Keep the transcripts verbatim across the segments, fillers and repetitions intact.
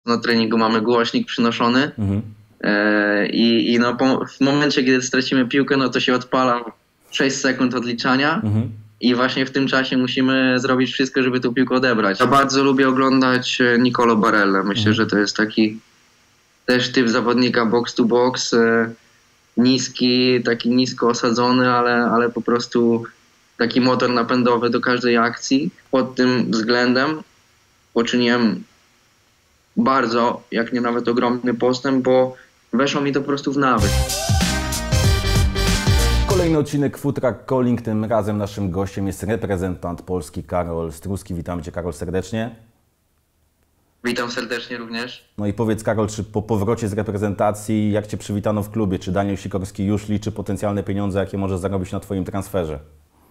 na treningu mamy głośnik przynoszony Mhm. e, i, i no, po, w momencie, kiedy stracimy piłkę, no to się odpala sześć sekund odliczania Mhm. i właśnie w tym czasie musimy zrobić wszystko, żeby tą piłkę odebrać. Ja bardzo lubię oglądać e, Nicolo Barella. Myślę, Mhm. że to jest taki też typ zawodnika box to box, e, niski, taki nisko osadzony, ale, ale po prostu taki motor napędowy do każdej akcji. Pod tym względem poczyniłem bardzo, jak nie nawet ogromny postęp, bo weszło mi to po prostu w nawyk. Kolejny odcinek Food Truck Calling. Tym razem naszym gościem jest reprezentant Polski Karol Struski. Witam Cię, Karol, serdecznie. Witam serdecznie również. No i powiedz, Karol, czy po powrocie z reprezentacji, jak Cię przywitano w klubie? Czy Daniel Sikorski już liczy potencjalne pieniądze, jakie może zarobić na Twoim transferze?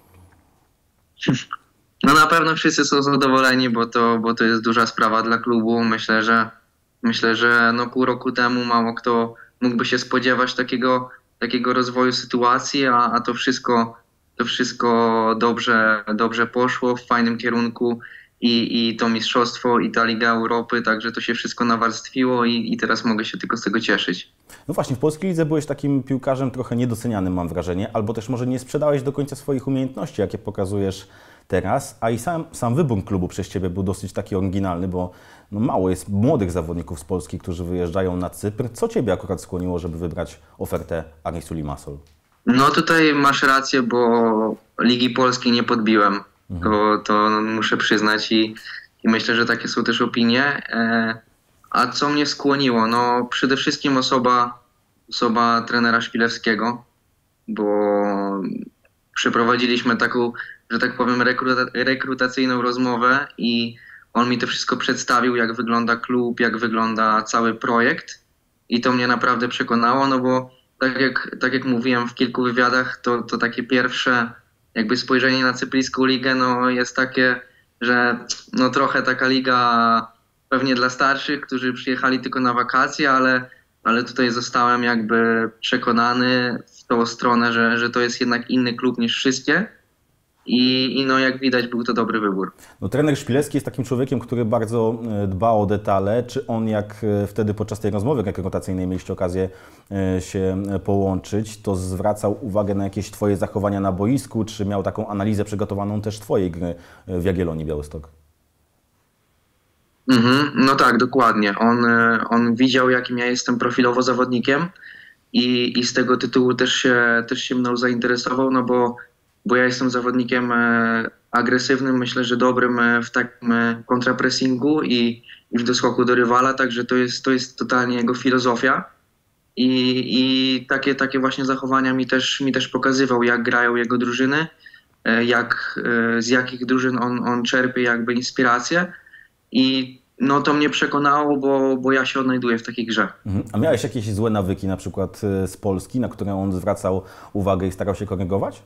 No na pewno wszyscy są zadowoleni, bo to, bo to jest duża sprawa dla klubu. Myślę, że myślę, że no pół roku temu mało kto mógłby się spodziewać takiego, takiego rozwoju sytuacji, a, a to wszystko, to wszystko dobrze, dobrze poszło w fajnym kierunku. I, i to mistrzostwo, i ta Liga Europy, także to się wszystko nawarstwiło i, i teraz mogę się tylko z tego cieszyć. No właśnie, w polskiej lidze byłeś takim piłkarzem trochę niedocenianym, mam wrażenie, albo też może nie sprzedałeś do końca swoich umiejętności, jakie pokazujesz teraz, a i sam, sam wybór klubu przez Ciebie był dosyć taki oryginalny, bo no mało jest młodych zawodników z Polski, którzy wyjeżdżają na Cypr. Co Ciebie akurat skłoniło, żeby wybrać ofertę Arisu Limassol? No tutaj masz rację, bo Ligi Polskiej nie podbiłem. To, to muszę przyznać i, i myślę, że takie są też opinie. E, a co mnie skłoniło? No przede wszystkim osoba, osoba trenera Szpilewskiego, bo przeprowadziliśmy taką, że tak powiem, rekruta, rekrutacyjną rozmowę i on mi to wszystko przedstawił, jak wygląda klub, jak wygląda cały projekt i to mnie naprawdę przekonało, no bo tak jak, tak jak mówiłem w kilku wywiadach, to, to takie pierwsze jakby spojrzenie na cypryjską ligę no, jest takie, że no, trochę taka liga pewnie dla starszych, którzy przyjechali tylko na wakacje, ale, ale tutaj zostałem jakby przekonany w tą stronę, że, że to jest jednak inny klub niż wszystkie. I, I no jak widać był to dobry wybór. No, trener Szpilewski jest takim człowiekiem, który bardzo dba o detale. Czy on, jak wtedy podczas tej rozmowy rekrutacyjnej mieliście okazję się połączyć, to zwracał uwagę na jakieś Twoje zachowania na boisku, czy miał taką analizę przygotowaną też Twojej gry w Jagiellonii Białystok? Mhm, no tak, dokładnie. On, on widział, jakim ja jestem profilowo zawodnikiem i, i z tego tytułu też się, też się mną zainteresował, no bo bo ja jestem zawodnikiem agresywnym, myślę, że dobrym w takim kontrapressingu i, i w doskoku do rywala, także to jest, to jest totalnie jego filozofia i, i takie, takie właśnie zachowania mi też, mi też pokazywał, jak grają jego drużyny, jak, z jakich drużyn on, on czerpie jakby inspirację i no to mnie przekonało, bo, bo ja się odnajduję w takiej grze. Mhm. A miałeś jakieś złe nawyki na przykład z Polski, na które on zwracał uwagę i starał się korygować?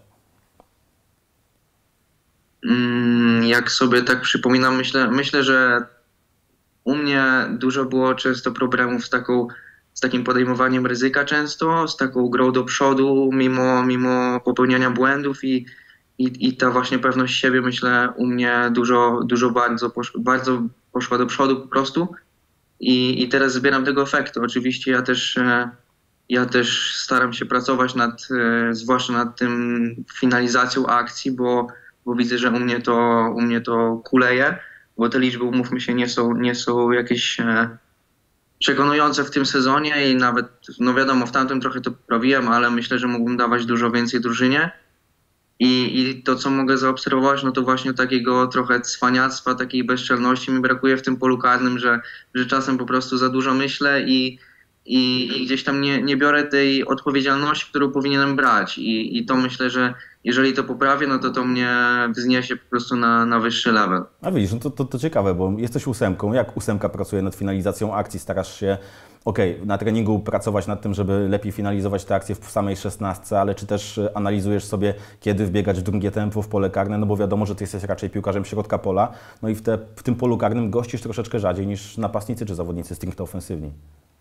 Jak sobie tak przypominam, myślę, myślę, że u mnie dużo było często problemów z, taką, z takim podejmowaniem ryzyka często, z taką grą do przodu mimo, mimo popełniania błędów i, i, i ta właśnie pewność siebie, myślę, u mnie dużo, dużo bardzo, posz, bardzo poszła do przodu po prostu i, i teraz zbieram tego efektu. Oczywiście ja też, ja też staram się pracować nad, zwłaszcza nad tym finalizacją akcji, bo bo widzę, że u mnie to, u mnie to kuleje, bo te liczby, umówmy się, nie są, nie są jakieś e, przekonujące w tym sezonie i nawet, no wiadomo, w tamtym trochę to poprawiłem, ale myślę, że mógłbym dawać dużo więcej drużynie i, i to, co mogę zaobserwować, no to właśnie takiego trochę cwaniactwa, takiej bezczelności mi brakuje w tym polu karnym, że, że czasem po prostu za dużo myślę i I, i gdzieś tam nie, nie biorę tej odpowiedzialności, którą powinienem brać. I, i to myślę, że jeżeli to poprawię, no to to mnie wzniesie po prostu na, na wyższy level. A widzisz, no to, to, to ciekawe, bo jesteś ósemką. Jak ósemka pracuje nad finalizacją akcji? Starasz się, okej, okay, na treningu pracować nad tym, żeby lepiej finalizować te akcje w samej szesnastce, ale czy też analizujesz sobie, kiedy wbiegać w drugie tempo, w pole karne? No bo wiadomo, że ty jesteś raczej piłkarzem środka pola, no i w, te, w tym polu karnym gościsz troszeczkę rzadziej niż napastnicy czy zawodnicy stricte ofensywni.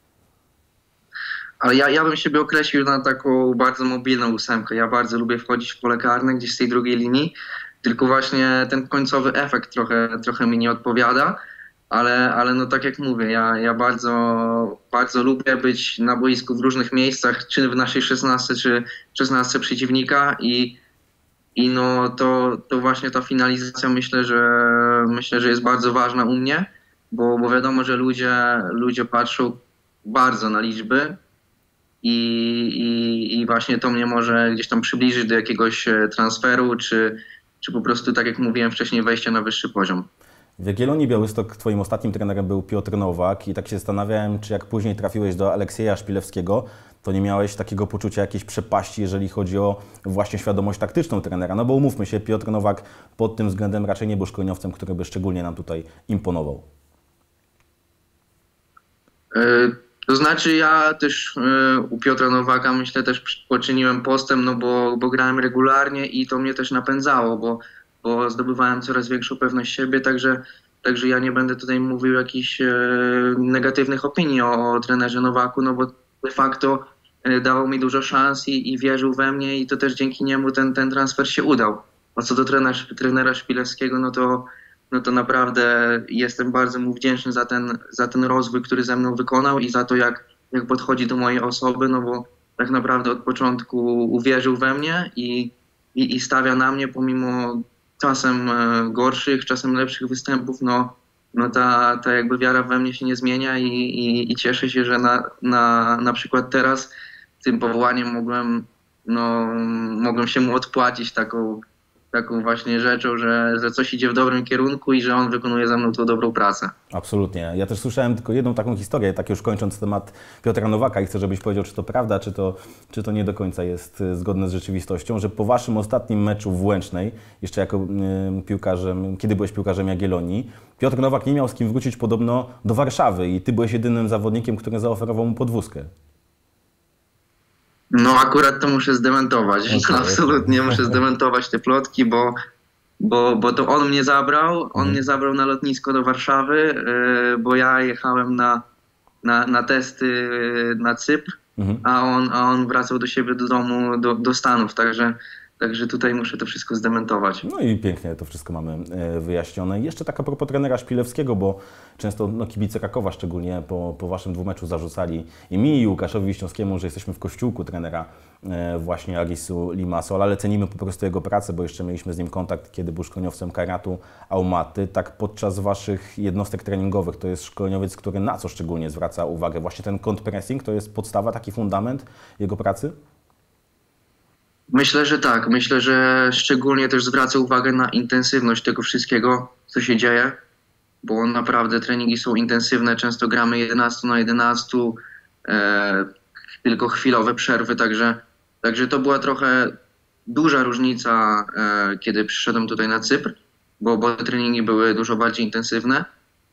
Ale ja, ja bym siebie określił na taką bardzo mobilną ósemkę. Ja bardzo lubię wchodzić w pole karne gdzieś z tej drugiej linii, tylko właśnie ten końcowy efekt trochę, trochę mi nie odpowiada ale, ale no tak jak mówię, ja, ja bardzo, bardzo lubię być na boisku w różnych miejscach, czy w naszej szesnastce, czy szesnastce przeciwnika i, i no to, to właśnie ta finalizacja myślę, że myślę, że jest bardzo ważna u mnie, bo, bo wiadomo, że ludzie, ludzie patrzą bardzo na liczby i, i, i właśnie to mnie może gdzieś tam przybliżyć do jakiegoś transferu, czy, czy po prostu, tak jak mówiłem wcześniej, wejścia na wyższy poziom. W Jagiellonii Białystok twoim ostatnim trenerem był Piotr Nowak i tak się zastanawiałem, czy jak później trafiłeś do Aleksieja Szpilewskiego, to nie miałeś takiego poczucia jakiejś przepaści, jeżeli chodzi o właśnie świadomość taktyczną trenera. No bo umówmy się, Piotr Nowak pod tym względem raczej nie był szkoleniowcem, który by szczególnie nam tutaj imponował. To znaczy ja też u Piotra Nowaka myślę też poczyniłem postęp, no bo, bo grałem regularnie i to mnie też napędzało, bo, bo zdobywałem coraz większą pewność siebie, także, także ja nie będę tutaj mówił jakichś e, negatywnych opinii o, o trenerze Nowaku, no bo de facto e, dawał mi dużo szans i, i wierzył we mnie i to też dzięki niemu ten, ten transfer się udał. A co do trenera, trenera Szpilewskiego, no to no to naprawdę jestem bardzo mu wdzięczny za ten, za ten rozwój, który ze mną wykonał i za to, jak, jak podchodzi do mojej osoby, no bo tak naprawdę od początku uwierzył we mnie i, i, i stawia na mnie, pomimo czasem gorszych, czasem lepszych występów, no, no ta, ta jakby wiara we mnie się nie zmienia i, i, i cieszę się, że na, na, na przykład teraz tym powołaniem mogłem, no, mogłem się mu odpłacić taką taką właśnie rzeczą, że, że coś idzie w dobrym kierunku i że on wykonuje ze mną tą dobrą pracę. Absolutnie. Ja też słyszałem tylko jedną taką historię, tak już kończąc temat Piotra Nowaka i chcę, żebyś powiedział, czy to prawda, czy to, czy to nie do końca jest zgodne z rzeczywistością, że po waszym ostatnim meczu w Łęcznej, jeszcze jako y, piłkarzem, kiedy byłeś piłkarzem Jagiellonii, Piotr Nowak nie miał z kim wrócić podobno do Warszawy i ty byłeś jedynym zawodnikiem, który zaoferował mu podwózkę. No akurat to muszę zdementować. Okay, absolutnie okay. Muszę zdementować te plotki, bo, bo, bo to on mnie zabrał. On mm. mnie zabrał na lotnisko do Warszawy, yy, bo ja jechałem na, na, na testy na Cypr, mm. a, on, a on wracał do siebie do domu, do, do Stanów. Także, także tutaj muszę to wszystko zdementować. No i pięknie to wszystko mamy wyjaśnione. I jeszcze tak a propos trenera Szpilewskiego, bo często no, kibice Rakowa szczególnie po, po waszym dwumeczu zarzucali i mi i Łukaszowi Wiśniowskiemu, że jesteśmy w kościółku trenera właśnie Arisu Limassol, ale cenimy po prostu jego pracę, bo jeszcze mieliśmy z nim kontakt, kiedy był szkoleniowcem Kairatu Almaty. Tak podczas waszych jednostek treningowych to jest szkoleniowiec, który na co szczególnie zwraca uwagę? Właśnie ten counter-pressing to jest podstawa, taki fundament jego pracy? Myślę, że tak. Myślę, że szczególnie też zwraca uwagę na intensywność tego wszystkiego, co się dzieje, bo naprawdę treningi są intensywne, często gramy jedenaście na jedenaście, e, tylko chwilowe przerwy, także, także to była trochę duża różnica, e, kiedy przyszedłem tutaj na Cypr, bo, bo te treningi były dużo bardziej intensywne.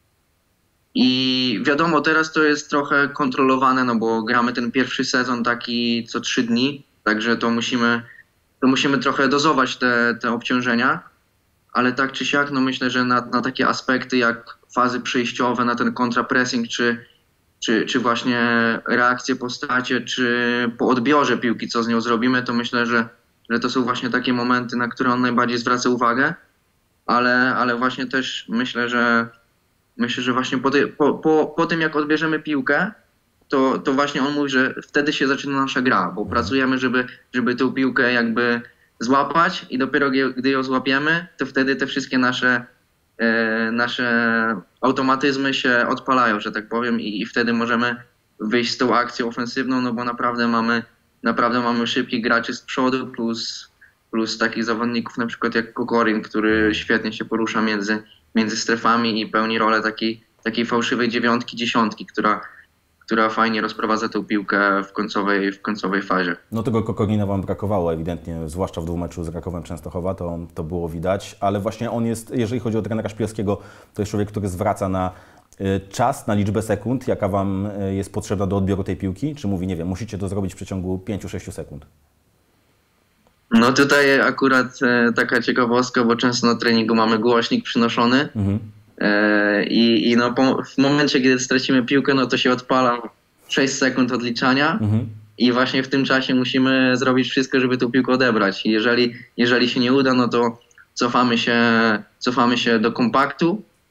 I wiadomo, teraz to jest trochę kontrolowane, no bo gramy ten pierwszy sezon taki co trzy dni, także to musimy, to musimy trochę dozować te, te obciążenia, ale tak czy siak, no myślę, że na, na takie aspekty jak fazy przejściowe, na ten kontrapressing, czy, czy, czy właśnie reakcje po stracie, czy po odbiorze piłki, co z nią zrobimy, to myślę, że, że to są właśnie takie momenty, na które on najbardziej zwraca uwagę, ale, ale właśnie też myślę, że myślę, że właśnie po, ty, po, po, po tym, jak odbierzemy piłkę, to, to właśnie on mówi, że wtedy się zaczyna nasza gra, bo pracujemy, żeby, żeby tę piłkę jakby złapać i dopiero gdy ją złapiemy, to wtedy te wszystkie nasze, e, nasze automatyzmy się odpalają, że tak powiem, i, i wtedy możemy wyjść z tą akcją ofensywną, no bo naprawdę mamy, naprawdę mamy szybkich graczy z przodu, plus, plus takich zawodników na przykład jak Kokorin, który świetnie się porusza między, między strefami i pełni rolę takiej, takiej fałszywej dziewiątki, dziesiątki, która która fajnie rozprowadza tę piłkę w końcowej, w końcowej fazie. No tego Kokorina wam brakowało ewidentnie, zwłaszcza w dwumeczu z Rakowem Częstochowa, to, to było widać, ale właśnie on jest, jeżeli chodzi o trenera Szpilewskiego, to jest człowiek, który zwraca na y, czas, na liczbę sekund, jaka wam y, jest potrzebna do odbioru tej piłki, czy mówi, nie wiem, musicie to zrobić w przeciągu pięciu sześciu sekund? No tutaj akurat e, taka ciekawostka, bo często na treningu mamy głośnik przynoszony, mhm. I, i no po, w momencie, kiedy stracimy piłkę, no to się odpala sześć sekund odliczania mhm. i właśnie w tym czasie musimy zrobić wszystko, żeby tę piłkę odebrać. Jeżeli, jeżeli się nie uda, no to cofamy się, cofamy się do kompaktu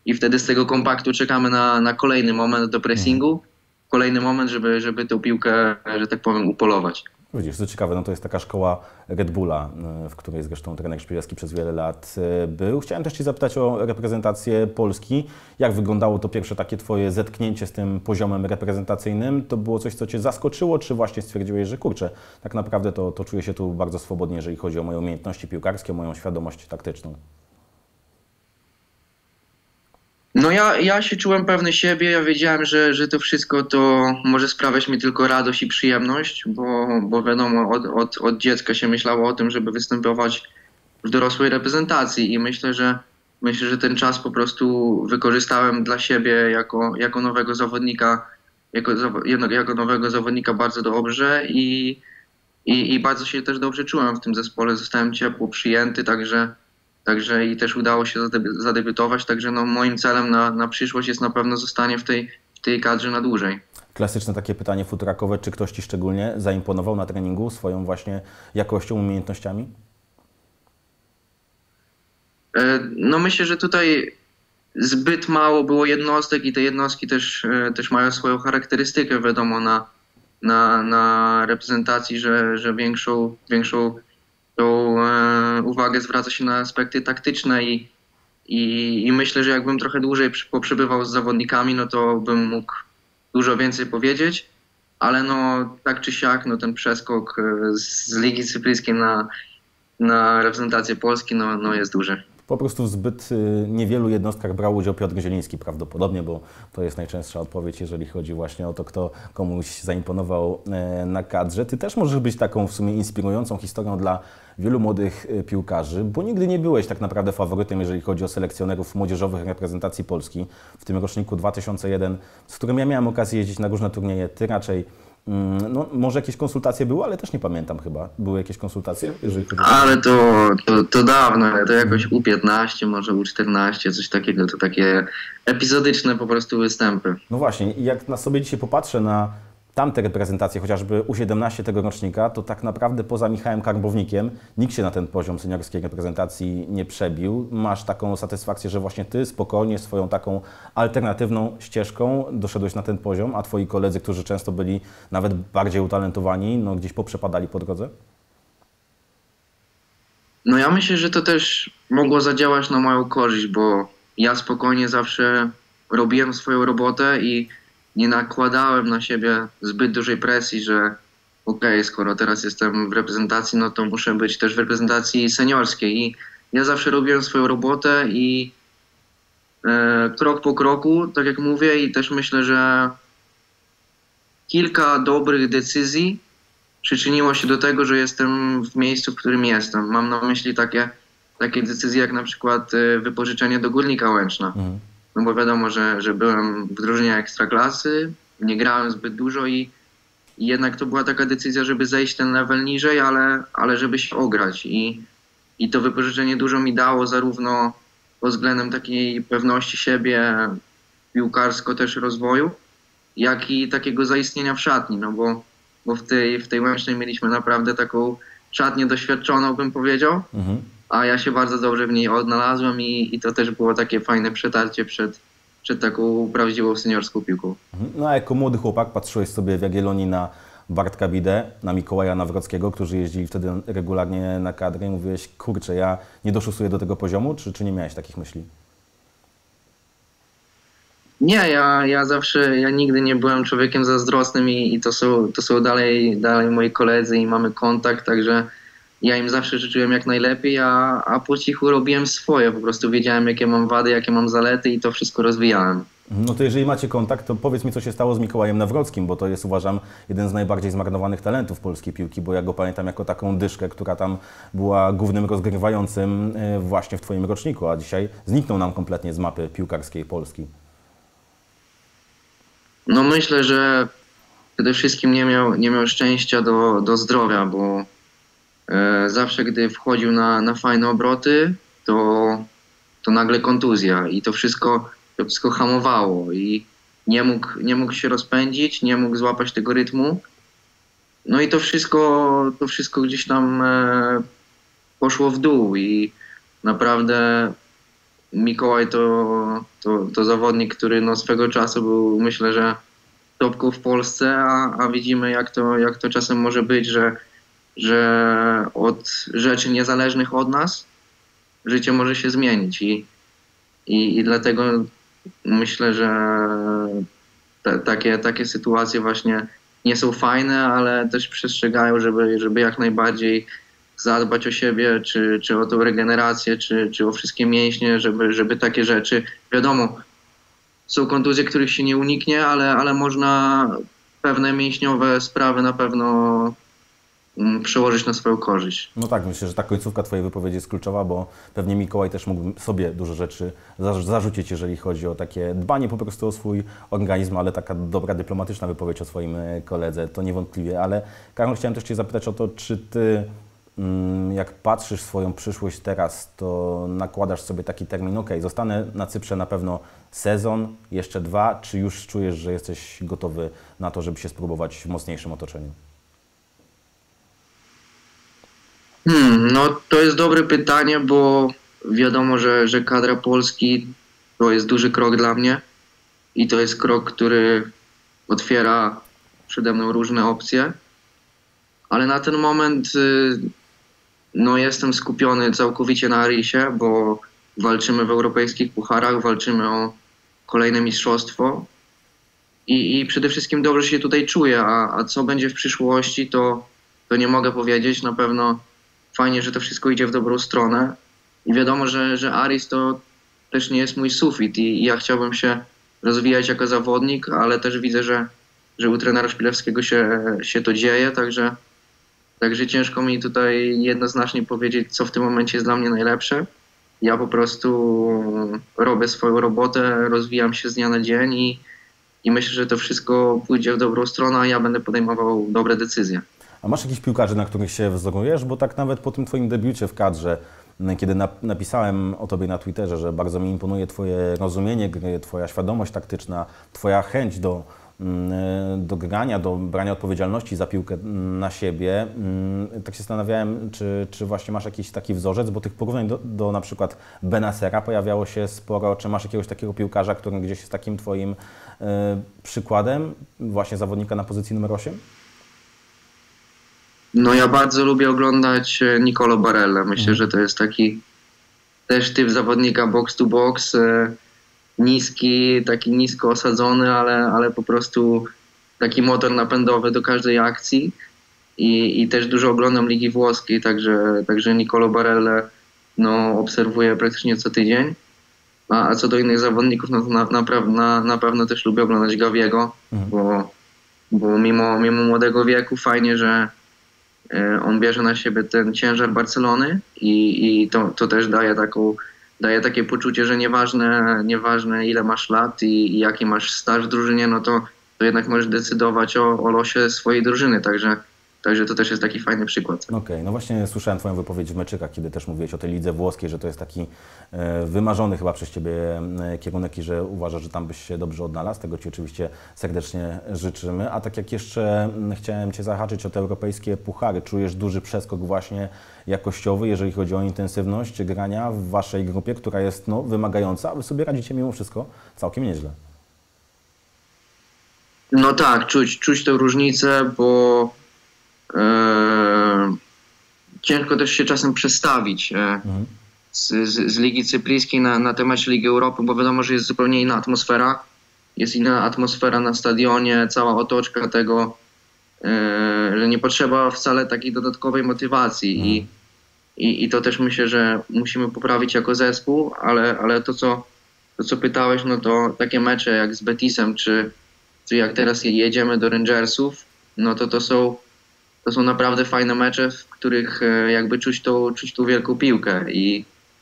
i wtedy z tego kompaktu czekamy na, na kolejny moment do pressingu, kolejny moment, żeby, żeby tę piłkę, że tak powiem, upolować. Widzisz, co ciekawe, no to jest taka szkoła Red Bulla, w której zresztą trener Szpilewski przez wiele lat był. Chciałem też Cię zapytać o reprezentację Polski. Jak wyglądało to pierwsze takie Twoje zetknięcie z tym poziomem reprezentacyjnym? To było coś, co Cię zaskoczyło, czy właśnie stwierdziłeś, że kurczę, tak naprawdę to, to czuję się tu bardzo swobodnie, jeżeli chodzi o moje umiejętności piłkarskie, o moją świadomość taktyczną? No ja, ja się czułem pewny siebie, ja wiedziałem, że, że to wszystko to może sprawiać mi tylko radość i przyjemność, bo, bo wiadomo, od, od, od dziecka się myślało o tym, żeby występować w dorosłej reprezentacji i myślę, że myślę, że ten czas po prostu wykorzystałem dla siebie jako, jako nowego zawodnika, jako, jako nowego zawodnika bardzo dobrze i, i, i bardzo się też dobrze czułem w tym zespole, zostałem ciepło przyjęty, także Także i też udało się zadebiutować, także no moim celem na, na przyszłość jest na pewno zostanie w tej, w tej kadrze na dłużej. Klasyczne takie pytanie futurakowe, czy ktoś Ci szczególnie zaimponował na treningu swoją właśnie jakością, umiejętnościami? No myślę, że tutaj zbyt mało było jednostek i te jednostki też, też mają swoją charakterystykę, wiadomo, na, na, na reprezentacji, że, że większą, większą tą e, uwagę zwraca się na aspekty taktyczne i, i, i myślę, że jakbym trochę dłużej poprzebywał z zawodnikami, no to bym mógł dużo więcej powiedzieć, ale no tak czy siak, no ten przeskok z, z Ligi Cypryjskiej na, na reprezentację Polski no, no jest duży. Po prostu w zbyt niewielu jednostkach brał udział Piotr Zieliński prawdopodobnie, bo to jest najczęstsza odpowiedź, jeżeli chodzi właśnie o to, kto komuś zaimponował na kadrze. Ty też możesz być taką w sumie inspirującą historią dla wielu młodych piłkarzy, bo nigdy nie byłeś tak naprawdę faworytem, jeżeli chodzi o selekcjonerów młodzieżowych reprezentacji Polski. W tym roczniku dwa tysiące jeden, z którym ja miałem okazję jeździć na różne turnieje, ty raczej. No, może jakieś konsultacje były, ale też nie pamiętam chyba. Były jakieś konsultacje? Jeżeli chodzi o... Ale to, to, to dawno, to jakoś U piętnaście, może U czternaście, coś takiego, to takie epizodyczne po prostu występy. No właśnie, i jak na sobie dzisiaj popatrzę na tamte reprezentacje, chociażby U siedemnaście tego rocznika, to tak naprawdę poza Michałem Karbownikiem nikt się na ten poziom seniorskiej reprezentacji nie przebił. Masz taką satysfakcję, że właśnie Ty spokojnie swoją taką alternatywną ścieżką doszedłeś na ten poziom, a Twoi koledzy, którzy często byli nawet bardziej utalentowani, no gdzieś poprzepadali po drodze? No ja myślę, że to też mogło zadziałać na moją korzyść, bo ja spokojnie zawsze robiłem swoją robotę i nie nakładałem na siebie zbyt dużej presji, że okej, okay, skoro teraz jestem w reprezentacji, no to muszę być też w reprezentacji seniorskiej. I ja zawsze robiłem swoją robotę i e, krok po kroku, tak jak mówię, i też myślę, że kilka dobrych decyzji przyczyniło się do tego, że jestem w miejscu, w którym jestem. Mam na myśli takie, takie decyzje jak na przykład wypożyczenie do Górnika Łęczna. Mhm. No bo wiadomo, że, że byłem w drużynie ekstraklasy, nie grałem zbyt dużo i, i jednak to była taka decyzja, żeby zejść ten level niżej, ale, ale żeby się ograć. I, I to wypożyczenie dużo mi dało zarówno pod względem takiej pewności siebie, piłkarsko też rozwoju, jak i takiego zaistnienia w szatni, no bo, bo w tej, w tej Łęcznej mieliśmy naprawdę taką szatnię doświadczoną, bym powiedział. Mhm. A ja się bardzo dobrze w niej odnalazłem i, i to też było takie fajne przetarcie przed, przed taką prawdziwą seniorską piłką. No a jako młody chłopak patrzyłeś sobie w Jagiellonii na Bartka Bidę, na Mikołaja Nawrockiego, którzy jeździli wtedy regularnie na kadrę i mówiłeś, kurczę, ja nie doszusuję do tego poziomu, czy, czy nie miałeś takich myśli? Nie, ja, ja zawsze, ja nigdy nie byłem człowiekiem zazdrosnym i, i to są, to są dalej, dalej moi koledzy i mamy kontakt, także ja im zawsze życzyłem jak najlepiej, a, a po cichu robiłem swoje. Po prostu wiedziałem, jakie mam wady, jakie mam zalety i to wszystko rozwijałem. No to jeżeli macie kontakt, to powiedz mi, co się stało z Mikołajem Nawrockim, bo to jest, uważam, jeden z najbardziej zmarnowanych talentów polskiej piłki, bo ja go pamiętam jako taką dyszkę, która tam była głównym rozgrywającym właśnie w Twoim roczniku, a dzisiaj zniknął nam kompletnie z mapy piłkarskiej Polski. No myślę, że przede wszystkim nie miał, nie miał szczęścia do, do zdrowia, bo e, zawsze gdy wchodził na, na fajne obroty, to, to nagle kontuzja i to wszystko, to wszystko hamowało i nie mógł, nie mógł się rozpędzić, nie mógł złapać tego rytmu. No i to wszystko, to wszystko gdzieś tam e, poszło w dół i naprawdę Mikołaj to, to, to zawodnik, który no swego czasu był, myślę, że topką w Polsce, a, a widzimy jak to, jak to czasem może być, że, że od rzeczy niezależnych od nas życie może się zmienić i, i, i dlatego myślę, że te, takie, takie sytuacje właśnie nie są fajne, ale też przestrzegają, żeby, żeby jak najbardziej zadbać o siebie, czy, czy o tą regenerację, czy, czy o wszystkie mięśnie, żeby, żeby takie rzeczy, wiadomo, są kontuzje, których się nie uniknie, ale, ale można pewne mięśniowe sprawy na pewno mm, przełożyć na swoją korzyść. No tak, myślę, że ta końcówka Twojej wypowiedzi jest kluczowa, bo pewnie Mikołaj też mógł sobie dużo rzeczy zarzucić, jeżeli chodzi o takie dbanie po prostu o swój organizm, ale taka dobra dyplomatyczna wypowiedź o swoim koledze, to niewątpliwie. Ale Karol, chciałem też Cię zapytać o to, czy Ty, jak patrzysz swoją przyszłość teraz, to nakładasz sobie taki termin, ok, zostanę na Cyprze na pewno sezon, jeszcze dwa, czy już czujesz, że jesteś gotowy na to, żeby się spróbować w mocniejszym otoczeniu? Hmm, no to jest dobre pytanie, bo wiadomo, że, że kadra Polski to jest duży krok dla mnie i to jest krok, który otwiera przede mną różne opcje, ale na ten moment no, jestem skupiony całkowicie na Arisie, bo walczymy w europejskich pucharach, walczymy o kolejne mistrzostwo i, i przede wszystkim dobrze się tutaj czuję, a, a co będzie w przyszłości, to, to nie mogę powiedzieć. Na pewno fajnie, że to wszystko idzie w dobrą stronę i wiadomo, że, że Aris to też nie jest mój sufit i, i ja chciałbym się rozwijać jako zawodnik, ale też widzę, że, że u trenera Szpilewskiego się, się to dzieje, także, także ciężko mi tutaj jednoznacznie powiedzieć, co w tym momencie jest dla mnie najlepsze. Ja po prostu robię swoją robotę, rozwijam się z dnia na dzień i, i myślę, że to wszystko pójdzie w dobrą stronę, a ja będę podejmował dobre decyzje. A masz jakichś piłkarzy, na których się wzorujesz? Bo tak nawet po tym Twoim debiucie w kadrze, kiedy napisałem o Tobie na Twitterze, że bardzo mi imponuje Twoje rozumienie gry, Twoja świadomość taktyczna, Twoja chęć do, do grania, do brania odpowiedzialności za piłkę na siebie, tak się zastanawiałem, czy, czy właśnie masz jakiś taki wzorzec, bo tych porównań do, do na przykład Benacera pojawiało się sporo. Czy masz jakiegoś takiego piłkarza, który gdzieś jest takim Twoim y, przykładem, właśnie zawodnika na pozycji numer osiem? No ja bardzo lubię oglądać Nicolo Barella. Myślę, mm. że to jest taki też typ zawodnika box to box, niski, taki nisko osadzony, ale, ale po prostu taki motor napędowy do każdej akcji i, i też dużo oglądam Ligi Włoskiej, także, także Nicolo Barella no, obserwuję praktycznie co tydzień. A, a co do innych zawodników, no to na, na, na, na pewno też lubię oglądać Gaviego, mm. bo, bo mimo, mimo młodego wieku fajnie, że on bierze na siebie ten ciężar Barcelony i, i to, to też daje, taką, daje takie poczucie, że nieważne, nieważne ile masz lat i, i jaki masz staż w drużynie, no to, to jednak możesz decydować o, o losie swojej drużyny, także, także to też jest taki fajny przykład. Okej, okay, no właśnie słyszałem Twoją wypowiedź w meczykach, kiedy też mówiłeś o tej lidze włoskiej, że to jest taki e, wymarzony chyba przez Ciebie e, kierunek i że uważasz, że tam byś się dobrze odnalazł. Tego Ci oczywiście serdecznie życzymy. A tak jak jeszcze m, chciałem Cię zahaczyć o te europejskie puchary, czujesz duży przeskok właśnie jakościowy, jeżeli chodzi o intensywność grania w Waszej grupie, która jest no, wymagająca, a Wy sobie radzicie mimo wszystko całkiem nieźle. No tak, czuć, czuć tę różnicę, bo Eee, ciężko też się czasem przestawić e, mhm. z, z, z Ligi Cypryjskiej na, na te mecze Ligi Europy, bo wiadomo, że jest zupełnie inna atmosfera. Jest inna atmosfera na stadionie, cała otoczka tego, e, że nie potrzeba wcale takiej dodatkowej motywacji. Mhm. I, i, I to też myślę, że musimy poprawić jako zespół, ale, ale to, co, to, co pytałeś, no to takie mecze jak z Betisem, czy, czy jak teraz jedziemy do Rangersów, no to to są To są naprawdę fajne mecze, w których jakby czuć tą, czuć tą wielką piłkę i,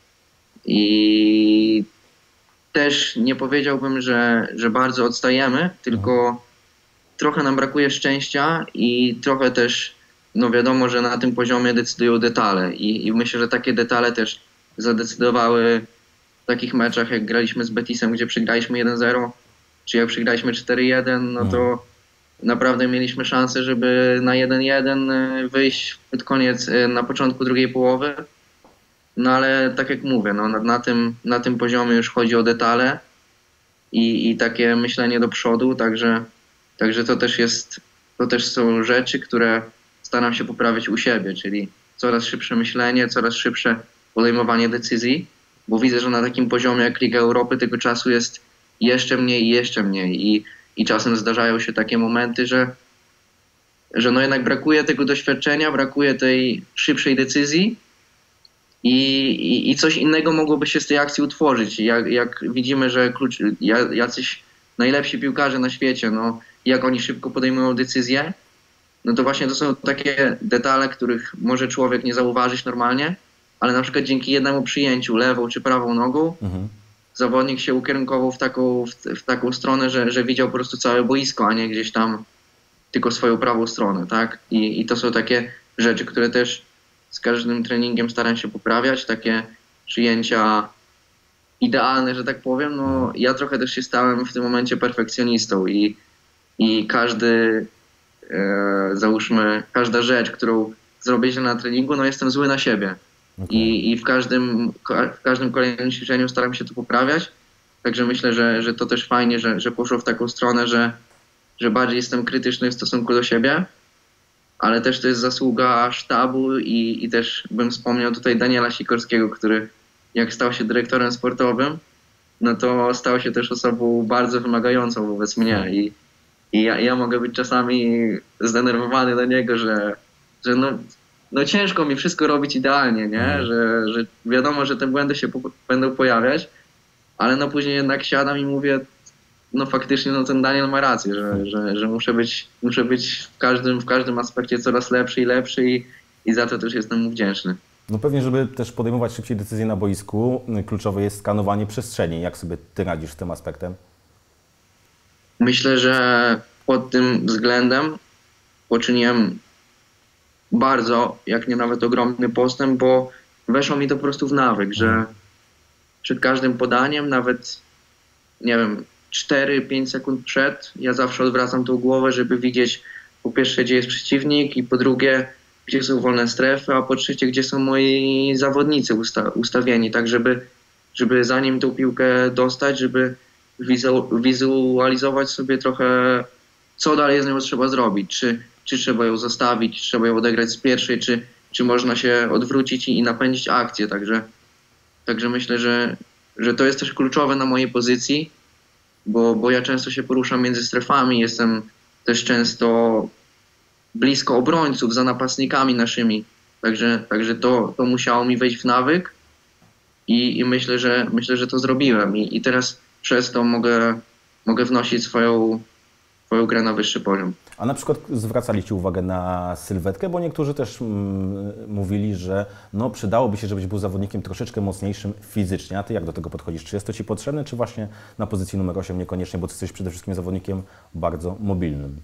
i też nie powiedziałbym, że, że bardzo odstajemy, tylko trochę nam brakuje szczęścia i trochę też, no wiadomo, że na tym poziomie decydują detale i, i myślę, że takie detale też zadecydowały w takich meczach, jak graliśmy z Betisem, gdzie przegraliśmy jeden zero, czy jak przegraliśmy cztery jeden, no to naprawdę mieliśmy szansę, żeby na jeden jeden wyjść pod koniec, na początku drugiej połowy no ale tak jak mówię, no, na, na tym, na tym poziomie już chodzi o detale i, i takie myślenie do przodu, także, także to też jest, to też są rzeczy, które staram się poprawiać u siebie, czyli coraz szybsze myślenie, coraz szybsze podejmowanie decyzji, bo widzę, że na takim poziomie jak Liga Europy tego czasu jest jeszcze mniej i jeszcze mniej i, i czasem zdarzają się takie momenty, że, że no jednak brakuje tego doświadczenia, brakuje tej szybszej decyzji i, i, i coś innego mogłoby się z tej akcji utworzyć. Jak, jak widzimy, że klucz, jacyś najlepsi piłkarze na świecie, no, jak oni szybko podejmują decyzje, no to właśnie to są takie detale, których może człowiek nie zauważyć normalnie, ale na przykład dzięki jednemu przyjęciu lewą czy prawą nogą mhm. zawodnik się ukierunkował w taką, w, w taką stronę, że, że widział po prostu całe boisko, a nie gdzieś tam tylko swoją prawą stronę, tak? I, i to są takie rzeczy, które też z każdym treningiem staram się poprawiać, takie przyjęcia idealne, że tak powiem. No, ja trochę też się stałem w tym momencie perfekcjonistą i, i każdy, e, załóżmy, każda rzecz, którą zrobię się na treningu, no jestem zły na siebie. Okay. I, i w, każdym, w każdym kolejnym ćwiczeniu staram się to poprawiać. Także myślę, że, że to też fajnie, że, że poszło w taką stronę, że, że bardziej jestem krytyczny w stosunku do siebie, ale też to jest zasługa sztabu i, i też bym wspomniał tutaj Daniela Sikorskiego, który jak stał się dyrektorem sportowym, no to stał się też osobą bardzo wymagającą wobec mnie i, i ja, ja mogę być czasami zdenerwowany do niego, że, że no, no ciężko mi wszystko robić idealnie, nie? Że, że wiadomo, że te błędy się po, będą pojawiać, ale no później jednak siadam i mówię, no faktycznie no ten Daniel ma rację, że, że, że muszę być, muszę być w każdym, w każdym aspekcie coraz lepszy i lepszy i, i za to też jestem mu wdzięczny. No pewnie, żeby też podejmować szybciej decyzje na boisku, kluczowe jest skanowanie przestrzeni. Jak sobie ty radzisz z tym aspektem? Myślę, że pod tym względem poczyniłem bardzo, jak nie nawet ogromny postęp, bo weszło mi to po prostu w nawyk, że przed każdym podaniem, nawet nie wiem, cztery pięć sekund przed, ja zawsze odwracam tą głowę, żeby widzieć po pierwsze, gdzie jest przeciwnik i po drugie, gdzie są wolne strefy, a po trzecie, gdzie są moi zawodnicy usta ustawieni, tak żeby, żeby zanim tą piłkę dostać, żeby wizu wizualizować sobie trochę, co dalej z nią trzeba zrobić, czy, czy trzeba ją zostawić, czy trzeba ją odegrać z pierwszej, czy, czy można się odwrócić i, i napędzić akcję, także, także myślę, że, że to jest też kluczowe na mojej pozycji, bo, bo ja często się poruszam między strefami, jestem też często blisko obrońców, za napastnikami naszymi, także, także to, to musiało mi wejść w nawyk i, i myślę, że, myślę, że to zrobiłem i, i teraz przez to mogę, mogę wnosić swoją, swoją grę na wyższy poziom. A na przykład zwracaliście uwagę na sylwetkę, bo niektórzy też mm, mówili, że no, przydałoby się, żebyś był zawodnikiem troszeczkę mocniejszym fizycznie. A ty jak do tego podchodzisz? Czy jest to ci potrzebne, czy właśnie na pozycji numer osiem niekoniecznie, bo ty jesteś przede wszystkim zawodnikiem bardzo mobilnym?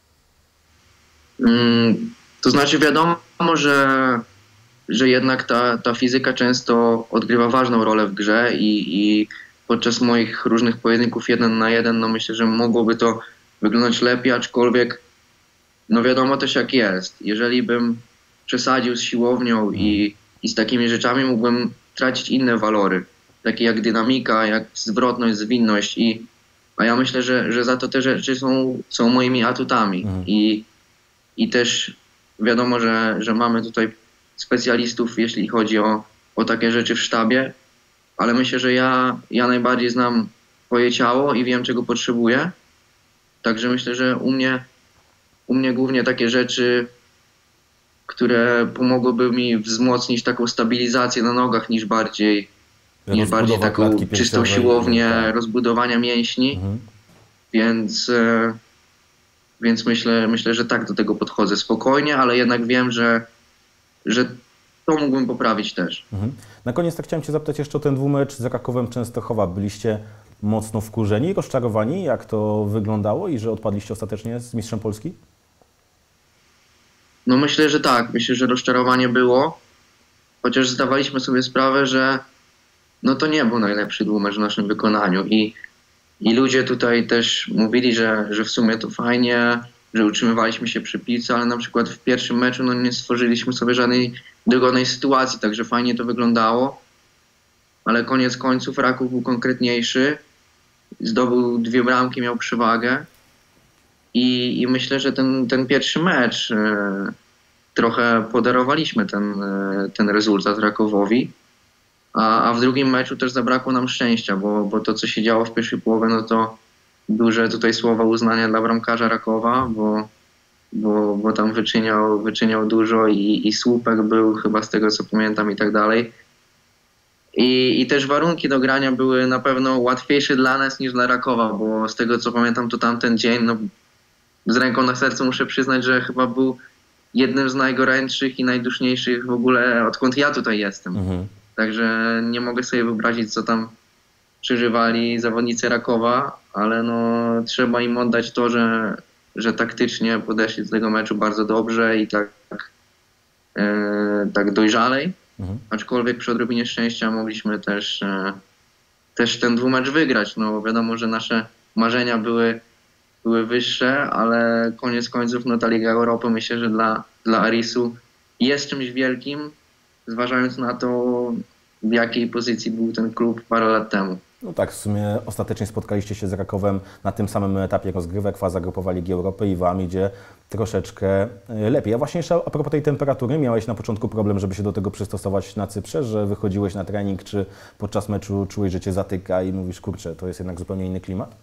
Mm, to znaczy wiadomo, że, że jednak ta, ta fizyka często odgrywa ważną rolę w grze i, i podczas moich różnych pojedynków jeden na jeden, no myślę, że mogłoby to wyglądać lepiej, aczkolwiek no wiadomo też jak jest. Jeżeli bym przesadził z siłownią i, i z takimi rzeczami, mógłbym tracić inne walory, takie jak dynamika, jak zwrotność, zwinność. I, a ja myślę, że, że za to te rzeczy są, są moimi atutami. Mhm. I, I też wiadomo, że, że mamy tutaj specjalistów, jeśli chodzi o, o takie rzeczy w sztabie, ale myślę, że ja, ja najbardziej znam swoje ciało i wiem, czego potrzebuję. Także myślę, że u mnie, u mnie głównie takie rzeczy, które pomogłyby mi wzmocnić taką stabilizację na nogach niż bardziej, niż bardziej taką czystą siłownię tak. rozbudowania mięśni. Mhm. Więc, e, więc myślę, myślę, że tak do tego podchodzę spokojnie, ale jednak wiem, że, że to mógłbym poprawić też. Mhm. Na koniec tak chciałem Cię zapytać jeszcze o ten dwumecz z Rakowem Częstochowa. Byliście mocno wkurzeni i rozczarowani, jak to wyglądało i że odpadliście ostatecznie z mistrzem Polski? No myślę, że tak. Myślę, że rozczarowanie było, chociaż zdawaliśmy sobie sprawę, że no to nie był najlepszy dwumecz w naszym wykonaniu i, i ludzie tutaj też mówili, że, że w sumie to fajnie że utrzymywaliśmy się przy piłce, ale na przykład w pierwszym meczu no, nie stworzyliśmy sobie żadnej dogodnej sytuacji, także fajnie to wyglądało, ale koniec końców Raków był konkretniejszy, zdobył dwie bramki, miał przewagę i, i myślę, że ten, ten pierwszy mecz e, trochę podarowaliśmy ten, e, ten rezultat Rakowowi, a, a w drugim meczu też zabrakło nam szczęścia, bo, bo to, co się działo w pierwszej połowie, no to duże tutaj słowa uznania dla bramkarza Rakowa, bo, bo, bo tam wyczyniał, wyczyniał dużo i, i słupek był chyba z tego, co pamiętam i tak dalej. I, I też warunki do grania były na pewno łatwiejsze dla nas niż dla Rakowa, bo z tego, co pamiętam, to tamten dzień, no, z ręką na sercu muszę przyznać, że chyba był jednym z najgorętszych i najduszniejszych w ogóle, odkąd ja tutaj jestem. Mhm. Także nie mogę sobie wyobrazić, co tam przeżywali zawodnicy Rakowa, ale no, trzeba im oddać to, że, że taktycznie podeszli do tego meczu bardzo dobrze i tak, e, tak dojrzalej. Mhm. Aczkolwiek przy odrobinie szczęścia mogliśmy też, e, też ten dwumecz wygrać. No, wiadomo, że nasze marzenia były, były wyższe, ale koniec końców no, ta Liga Europy myślę, że dla, dla Arisu jest czymś wielkim, zważając na to, w jakiej pozycji był ten klub parę lat temu. No tak, w sumie ostatecznie spotkaliście się z Rakowem na tym samym etapie rozgrywek, faza grupowa Ligi Europy i Wam idzie troszeczkę lepiej. A właśnie jeszcze a propos tej temperatury, miałeś na początku problem, żeby się do tego przystosować na Cyprze, że wychodziłeś na trening, czy podczas meczu czułeś, że Cię zatyka i mówisz, kurczę, to jest jednak zupełnie inny klimat?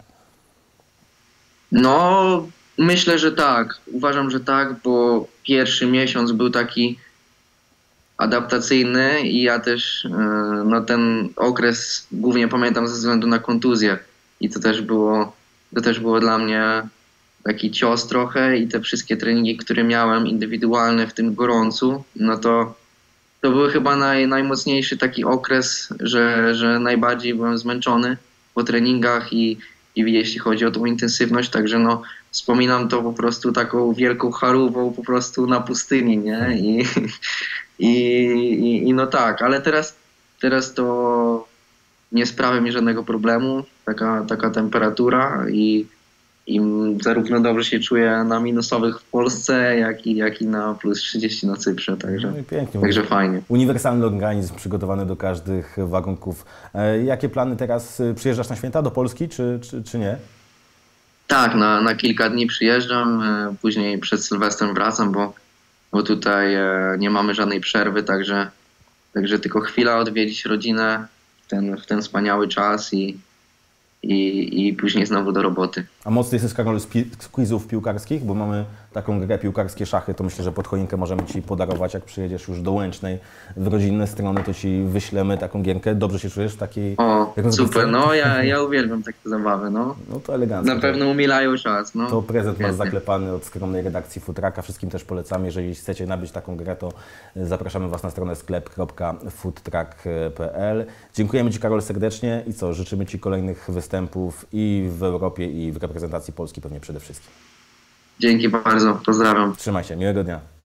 No, myślę, że tak. Uważam, że tak, bo pierwszy miesiąc był taki adaptacyjny i ja też no, ten okres głównie pamiętam ze względu na kontuzję i to też było, to też było dla mnie taki cios trochę i te wszystkie treningi, które miałem indywidualne w tym gorącu, no to to był chyba naj, najmocniejszy taki okres, że, że najbardziej byłem zmęczony po treningach i, i jeśli chodzi o tą intensywność, także no wspominam to po prostu taką wielką charówą po prostu na pustyni, nie? I, I, i, I no tak, ale teraz, teraz to nie sprawia mi żadnego problemu, taka, taka temperatura i, i zarówno dobrze się czuję na minusowych w Polsce, jak i, jak i na plus trzydzieści na Cyprze, także, no pięknie, także fajnie. Uniwersalny organizm przygotowany do każdych warunków. E, jakie plany teraz? Przyjeżdżasz na święta do Polski, czy, czy, czy nie? Tak, na, na kilka dni przyjeżdżam, e, później przed Sylwestrem wracam, bo bo tutaj e, nie mamy żadnej przerwy, także, także tylko chwila odwiedzić rodzinę w ten, w ten wspaniały czas i, i, i później znowu do roboty. A mocny jesteś, Karol, z, pi- z quizów piłkarskich, bo mamy taką grę piłkarskie szachy, to myślę, że pod choinkę możemy Ci podarować, jak przyjedziesz już do Łęcznej w rodzinne strony, to Ci wyślemy taką gierkę. Dobrze się czujesz w takiej... O, super, no ja, ja uwielbiam takie zabawy, no. No to elegancko. Na pewno umilają czas, no. To prezent masz zaklepany od skromnej redakcji Futraka. Wszystkim też polecamy, jeżeli chcecie nabyć taką grę, to zapraszamy Was na stronę sklep kropka foodtrack kropka p l. Dziękujemy Ci, Karol, serdecznie i co, życzymy Ci kolejnych występów i w Europie, i w reprezentacji Polski pewnie przede wszystkim. Dzięki bardzo, pozdrawiam. Trzymaj się, miłego dnia.